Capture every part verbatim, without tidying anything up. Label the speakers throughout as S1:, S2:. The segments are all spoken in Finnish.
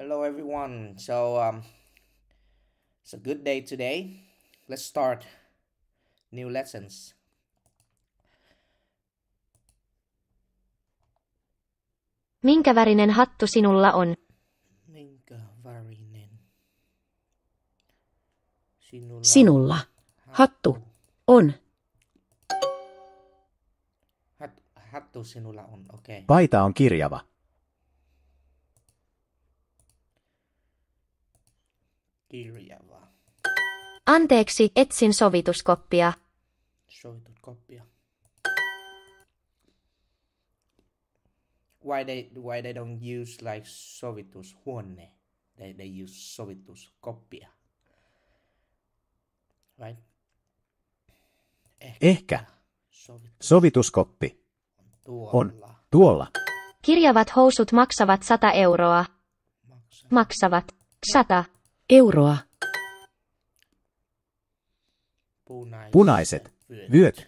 S1: Hello, everyone. So, um, it's a good day today. Let's start new lessons.
S2: Minkä värinen hattu sinulla on?
S1: Minkä värinen sinulla
S3: Sinulla
S1: on
S3: hattu on.
S1: Hat, hattu sinulla on, okei. Okay.
S4: Paita on kirjava.
S1: Kirjava.
S2: Anteeksi, etsin sovituskoppia.
S1: Sovitut koppia. Why they why they don't use like sovitushuone? They they use sovituskoppia. Right?
S4: Ehkä.
S1: Sovitus
S4: Sovituskoppi
S1: tuolla.
S4: on tuolla.
S2: Kirjavat housut maksavat sata euroa.
S1: Maksaa.
S2: Maksavat sata.
S3: Euroa.
S1: Punaiset,
S4: Punaiset
S1: vyöt.
S4: vyöt.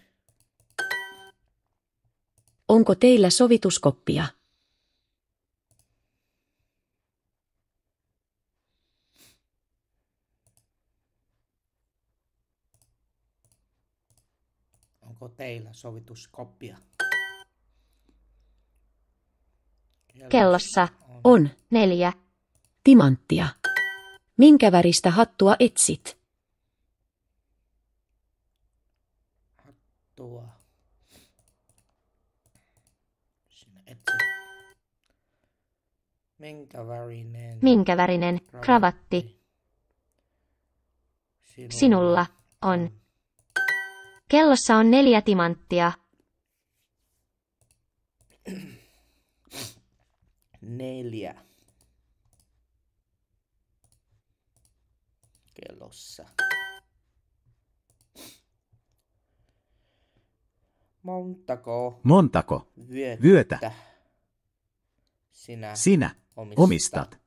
S3: Onko teillä sovituskoppia?
S1: Onko teillä sovituskoppia?
S2: Kellossa
S3: On.
S2: neljä.
S3: Timanttia. Minkä väristä hattua etsit?
S1: Tuo. Sinä etsit. Minkä värinen?
S2: Minkä värinen kravatti sinulla on? Kellossa on neljä timanttia.
S1: Neljä. Kellossa. Montako
S4: Montako
S1: vyötä,
S4: vyötä
S1: sinä,
S4: sinä
S1: omistat?
S4: omistat?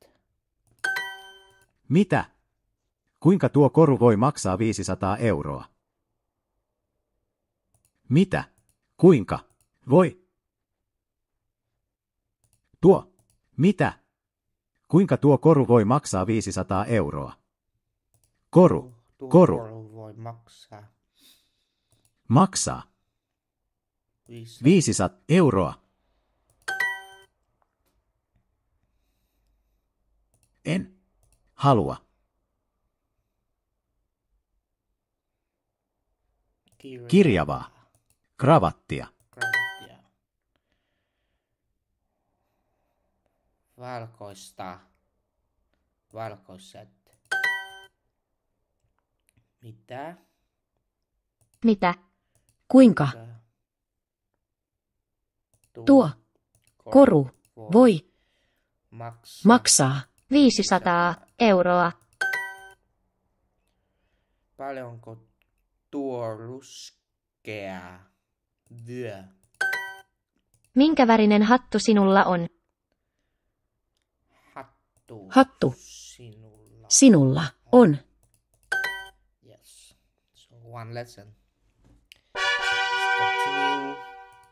S4: Mitä? Kuinka tuo koru voi maksaa viisisataa euroa? Mitä? Kuinka? Voi? Tuo. Mitä? Kuinka tuo koru voi maksaa viisisataa euroa? Koru.
S1: Tuo
S4: Koru.
S1: koru voi maksaa
S4: Maksaa.
S1: viisi.
S4: viisisataa euroa. En. Halua. Kirjavaa. Kravattia.
S1: Kravattia. Valkoista. Valkoiset. Mitä?
S2: Mitä?
S3: Kuinka? Tuo koru voi
S1: maksaa
S3: maksaa
S2: viisisataa euroa.
S1: Paljonko tuo ruskea vyö
S2: Minkä värinen hattu sinulla on?
S1: hattu,
S3: Hattu.
S1: sinulla?
S3: sinulla on.
S1: Yes. So one lesson. Let's continue.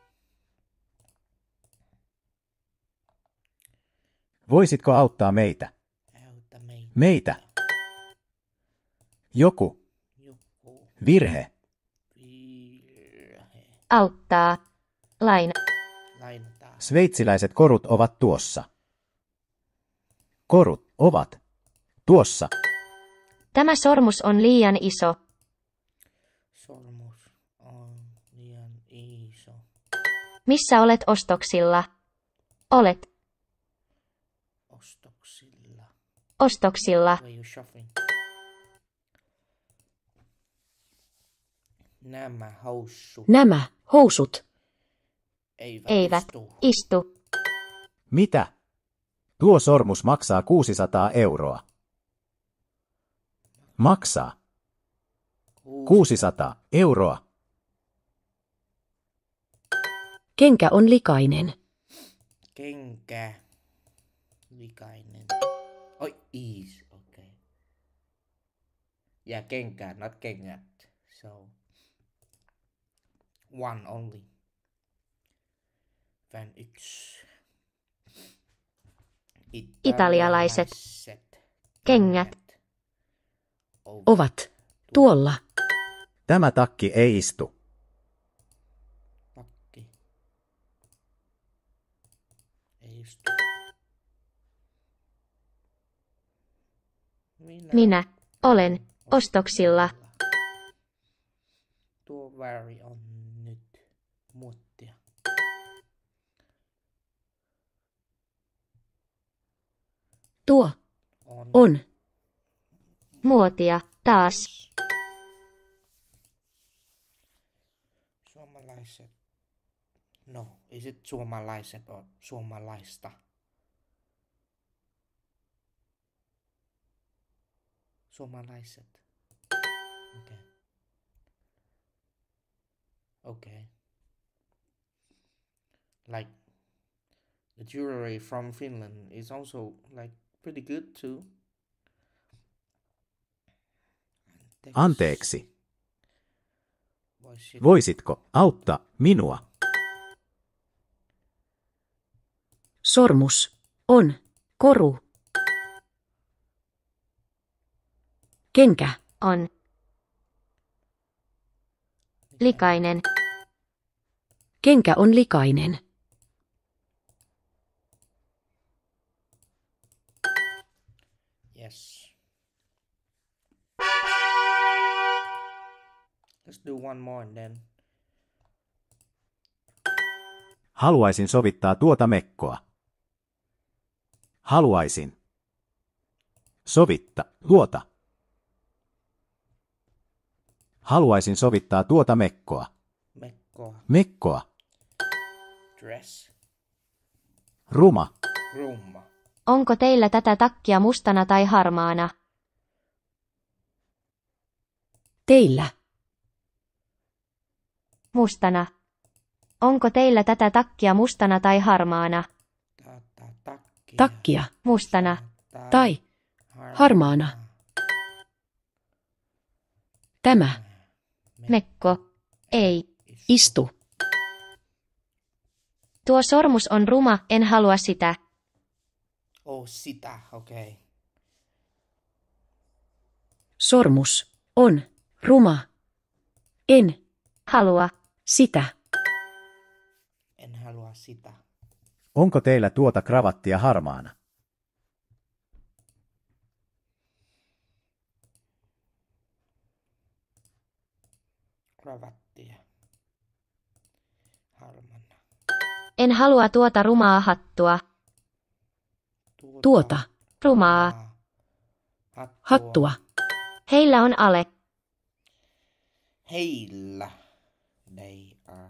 S4: Voisitko auttaa meitä?
S1: Auta meitä.
S4: Meitä. Joku.
S1: Joku
S4: Virhe.
S1: virhe.
S2: Auttaa. Laina.
S1: Lainataan.
S4: Sveitsiläiset korut ovat tuossa. Korut ovat tuossa.
S2: Tämä sormus on liian iso.
S1: Sormus on liian iso.
S2: Missä olet ostoksilla? Olet
S1: Ostoksilla.
S2: ostoksilla.
S1: Where you shopping? Nämä housut
S3: Nämä housut
S1: eivät,
S2: Eivät
S1: istu.
S2: istu.
S4: Mitä? Tuo sormus maksaa kuusisataa euroa. Maksaa kuusisataa euroa.
S3: kenkä on likainen.
S1: Kenkä. Likainen. Oi, is. Okay. Yeah, kenkä, not kengät. So, one only. Van yksi.
S2: Italialaiset. Kengät.
S3: Ovat. Tuolla.
S4: Tämä takki ei istu.
S1: Takki. Ei istu. Minä,
S2: Minä olen ostoksilla.
S1: Tuo väri on nyt muottia.
S3: Tuo
S1: On.
S3: on.
S2: Muotia taas.
S1: Suomalaiset. No, is it suomalaiset or suomalaista? Suomalaiset. Okay. Okay. Like the jewelry from Finland is also like pretty good too.
S4: Anteeksi.
S1: Voisit-
S4: Voisitko auttaa minua?
S3: Sormus. On. Koru. Kenkä.
S2: On. Likainen.
S3: Kenkä on likainen.
S1: Yes. Let's do one more and then.
S4: Haluaisin sovittaa tuota mekkoa. Haluaisin. Sovitta, luota. Haluaisin sovittaa tuota mekkoa.
S1: Mekkoa.
S4: Mekkoa.
S1: Dress.
S4: Ruma.
S1: Rumma.
S2: Onko teillä tätä takkia mustana tai harmaana?
S3: Teillä.
S2: Mustana. Onko teillä tätä takkia mustana tai harmaana?
S1: Ta, ta, takkia.
S3: Takkia.
S2: Mustana.
S3: Tai harmaana. Tämä.
S2: Mekko. Ei.
S3: Istu.
S2: Tuo sormus on ruma, en halua sitä.
S1: Oh, sitä, okei. Okay.
S3: Sormus. On. Ruma. En.
S2: Halua.
S3: Sitä.
S1: En halua sitä.
S4: Onko teillä tuota kravattia harmaana?
S1: Kravattia. Harmana.
S2: En halua tuota rumaa hattua.
S3: Tuota.
S2: Rumaa.
S1: Hattua.
S3: Hattua.
S2: Heillä on ale.
S1: Heillä. They are.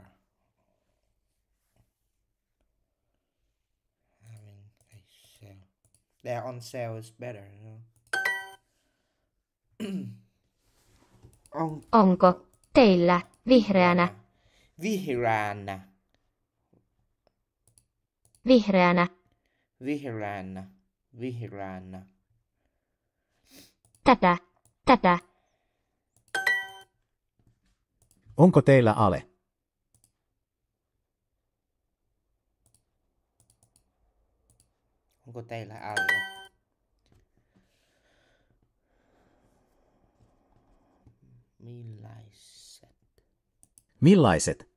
S1: Having a sale. They're on sale is better, you know. On
S2: Onko teillä vihreänä?
S1: Vihreänä.
S2: Vihreänä.
S1: Vihreänä. Vihreänä.
S2: Tätä. Tätä.
S4: Onko teillä ale?
S1: Onko teillä alle? Millaiset
S4: Millaiset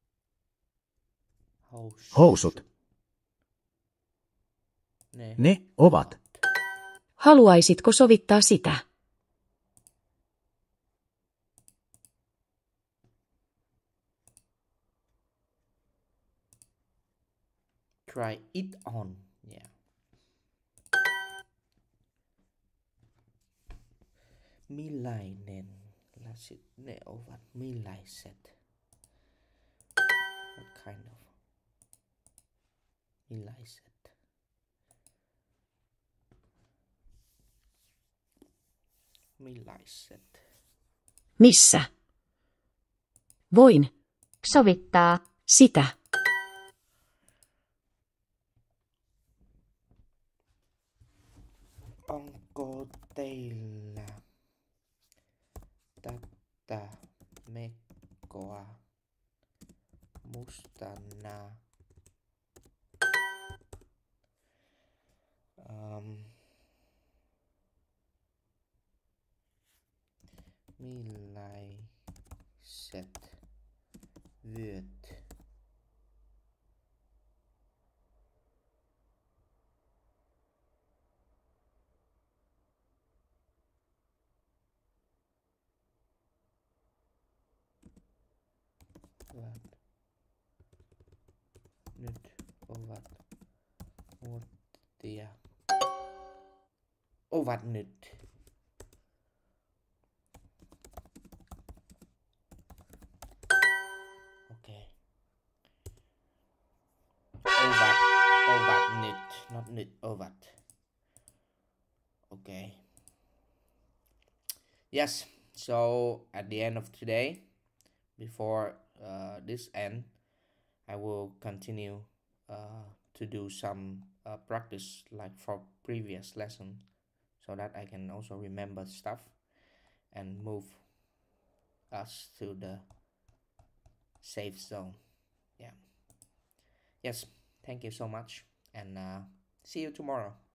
S1: housut?
S4: housut
S1: Ne.
S4: ne ovat?
S3: Haluaisitko sovittaa sitä?
S1: Try it on. Yeah. Millainen lasit ne ovat? Millaiset? What kind of? Millaiset? Millaiset?
S3: Missä? Voin.
S2: Sovittaa.
S3: Sitä.
S1: Onko teillä tätä mekkoa mustana? um, millaiset vyöt ovat nyt ovat muottia ovat nyt okei ovat ovat nyt not nyt ovat okay. Yes, so at the end of today, before uh, this end, I will continue uh, to do some uh, practice like for previous lesson, so that I can also remember stuff and move us to the safe zone. Yeah. Yes, thank you so much, and uh, see you tomorrow.